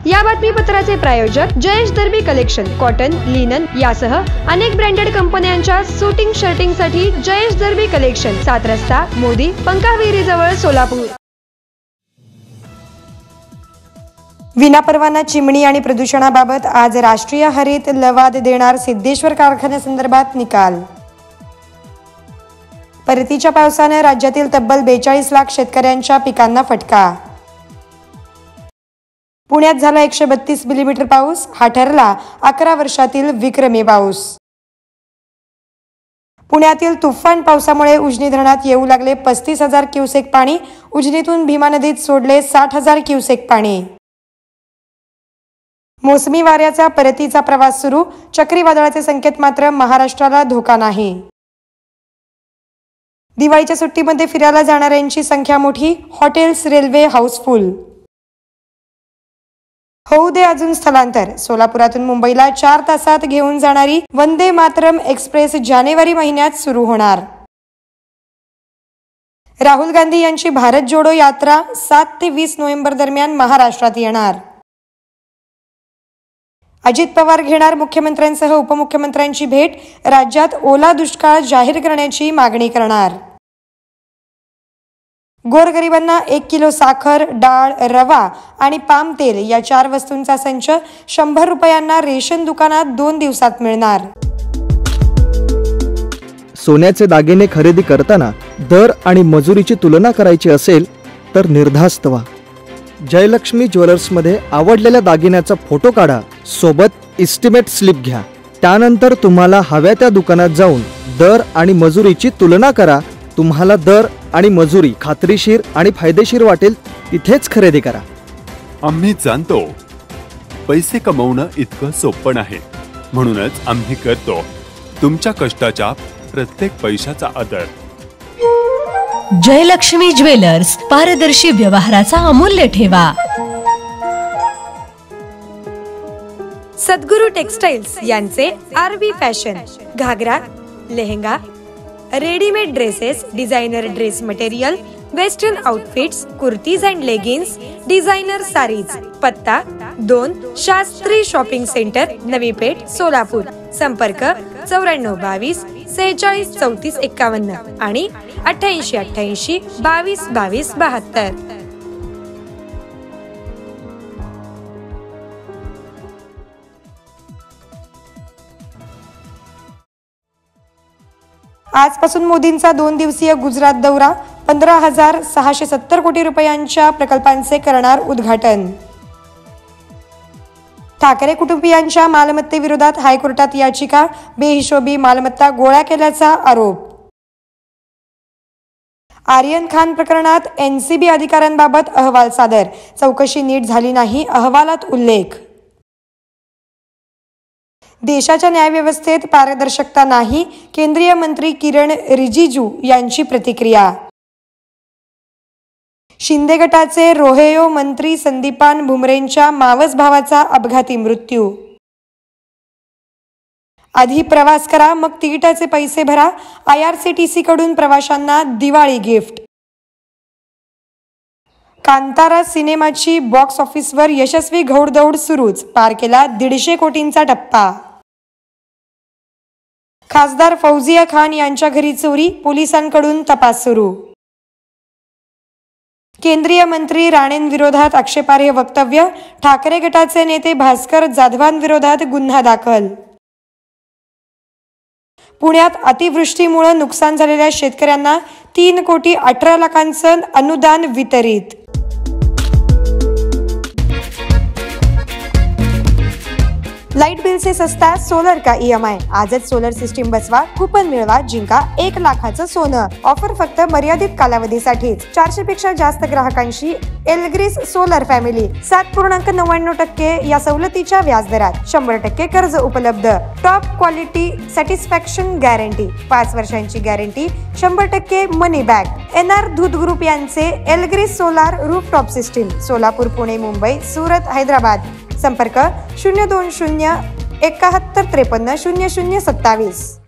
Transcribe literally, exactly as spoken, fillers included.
या बातमीपत्राचे प्रायोजक जयेश दर्बी कलेक्शन कॉटन, लिनन यासह अनेक ब्रँडेड कंपन्यांच्या सुटिंग शर्टिंग साठी जयेश दर्बी कलेक्शन, सात रस्ता, मोदी, पंकाविहिरी जवळ, सोलापूर। विनापरवाना चिमणी आणि प्रदूषणाबाबत आज राष्ट्रीय हरित लवाद देणार सिद्धेश्वर कारखान्यासंदर्भात निकाल। परतीच्या पावसाने राज्यातील तब्बल बेचाळीस लाख शेतकऱ्यांच्या पिकांना फटका। पुण्यात झाला एकशे बत्तीस मिलीमीटर पाऊस, हा ठरला अकरा वर्षातील विक्रमी पाऊस। पुण्यातील तुफान पावसामुळे उजनी धरणात येऊ लागले पस्तीस हजार क्युसेक पाणी, उजनीतून भीमा नदीत सोडले साठ हजार क्युसेक पाणी। मोसमी वाऱ्याचा परतीचा प्रवास सुरू, चक्रीवादळाचे संकेत मात्र महाराष्ट्राला धोका नाही। दिवाळीच्या सुट्टीमध्ये फिरायला जाणाऱ्यांची संख्या मोठी, हॉटेल्स, रेल्वे हाऊसफुल। होऊ दे अजून स्थलांतर, सोलापुरातून मुंबईला चार तासात घेऊन जाणारी वंदे मातरम एक्सप्रेस जानेवारी महिन्यात सुरू होणार। राहुल गांधी यांची भारत जोडो यात्रा सात ते वीस नोव्हेंबर दरम्यान महाराष्ट्रात येणार। अजित पवार घेणार मुख्यमंत्र्यांसह उपमुख्यमंत्र्यांची भेट, राज्यात ओला दुष्काळ जाहीर करण्याची मागणी करणार। गोरगरिबांना एक किलो साखर, डाळ, रवा आणि पाम तेल या चार वस्तूंचा संच शंभर रुपयांना रेशन दुकानात दोन दिवसात मिळणार। सोन्याचे दागिने खरेदी करताना दर आणि मजुरीची तुलना करायची असेल तर निर्धास्त व्हा। जयलक्ष्मी ज्वेलर्समध्ये आवडलेल्या दागिन्याचा फोटो काढा, सोबत इस्टिमेट स्लिप घ्या। त्यानंतर तुम्हाला हव्या त्या दुकानात जाऊन दर आणि मजुरीची तुलना करा। तुम्हाला दर आणि मजुरी खात्रीशीर आणि फायदेशीर वाटेल तिथेच खरेदी करा। आम्ही जाणतो पैसे कमवणं इतकं सोपं नाही, म्हणूनच आम्ही करतो तुमच्या कष्टाच्या प्रत्येक पैशाचा आदर। जयलक्ष्मी ज्वेलर्स, पारदर्शी व्यवहाराचा अमूल्य ठेवा। सद्गुरू टेक्सटाइल्स यांचे RB fashion, ghagra, lehenga, readymade dresses, designer dress material, western outfits, kurtis and leggings, designer saris. पत्ता दोन शास्त्री शॉपिंग सेंटर, नवी पेठ, सोलापूर। संपर्क चौऱ्याण्णव बावीस सेहेचाळीस चौतीस एक्कावन्न आणि अठ्ठ्याऐंशी अठ्ठ्याऐंशी बावीस बावीस बहात्तर। आजपासून मोदींचा दोन दिवसीय गुजरात दौरा, पंधरा हजार सहाशे सत्तर कोटी रुपयांच्या प्रकल्पांचे करणार उद्घाटन। ठाकरे कुटुंबियांच्या मालमत्तेविरोधात हायकोर्टात याचिका, बेहिशोबी मालमत्ता गोळा केल्याचा आरोप। आर्यन खान प्रकरणात एनसीबी अधिकाऱ्यांबाबत अहवाल सादर, चौकशी नीट झाली नाही, अहवालात उल्लेख। देशाच्या न्यायव्यवस्थेत पारदर्शकता नाही, केंद्रीय मंत्री किरण रिजिजू यांची प्रतिक्रिया। शिंदे गटाचे रोहेयो मंत्री संदीपान भुमरेंच्या मावस भावाचा अपघाती मृत्यू। आधी प्रवास करा मग तिकिटाचे पैसे भरा, आयआरसीटीसी कडून प्रवाशांना दिवाळी गिफ्ट। कांतारा सिनेमाची बॉक्स ऑफिसवर यशस्वी घौडदौड सुरूच, पार केला दीडशे कोटींचा टप्पा। खासदार फौजिया खान यांच्या घरी चोरी, पोलिसांकडून तपास सुरू। केंद्रीय मंत्री राणेंविरोधात आक्षेपार्ह वक्तव्य, ठाकरे गटाचे नेते भास्कर जाधवांविरोधात गुन्हा दाखल। पुण्यात अतिवृष्टीमुळे नुकसान झालेल्या शेतकऱ्यांना तीन कोटी अठरा लाखांचं अनुदान वितरित। लाईट बिल से सस्ता सोलर का ईएमआय, आजच सोलर सिस्टीम बसवा, कूपन मिळवा, जिंका एक लाखाचं सोनं। ऑफर फक्त मर्यादित कालावधीसाठीच। चारशे पेक्षा जास्त ग्राहकांशी एल्ग्रिस सोलर फॅमिली, सात पूर्णांक नव्याण्णव टक्के या सवलतीच्या व्याजदरात शंभर टक्के कर्ज उपलब्ध। टॉप क्वालिटी सॅटिस्फॅक्शन गॅरंटी, पाच वर्षांची गॅरंटी, शंभर टक्के मनी बॅक। एन आर दूध ग्रुप यांचे एल्ग्रिस solar rooftop system, Solapur, Pune, Mumbai, Surat, Hyderabad. संपर्क शून्य दोन शून्य एकाहत्तर त्रेपन्न शून्य शून्य सत्तावीस।